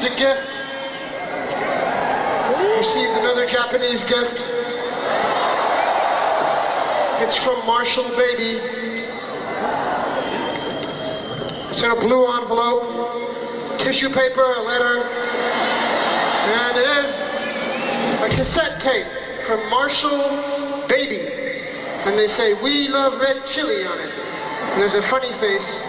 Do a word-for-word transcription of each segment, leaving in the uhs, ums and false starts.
a gift. Received another Japanese gift. It's from Marshall Baby. It's in a blue envelope, tissue paper, a letter, and it is a cassette tape from Marshall Baby. And they say, "We love red chili" on it. And there's a funny face.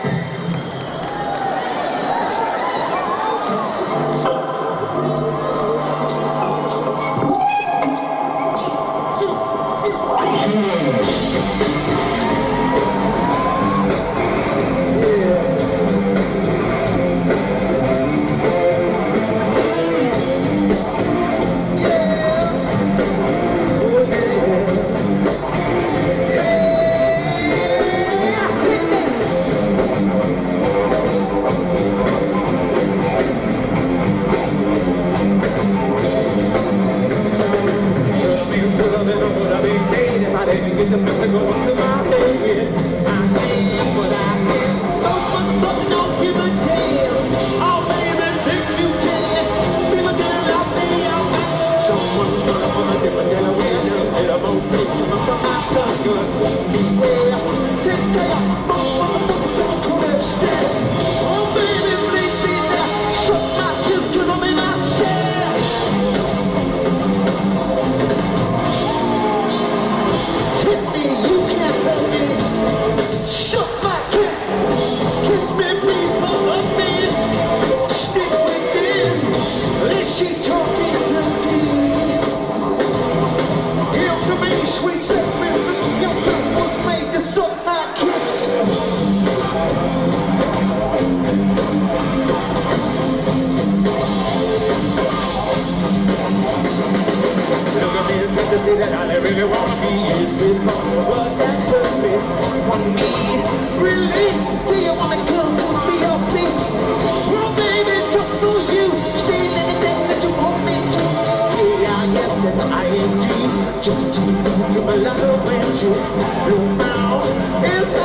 That all I really want to be is with mama. What that puts me from me. Really? Do you want to come to the V O P? Well, baby, just for you. Steal anything that you want me to. K I S S I N G. Just you do a lot of when you. Your mouth is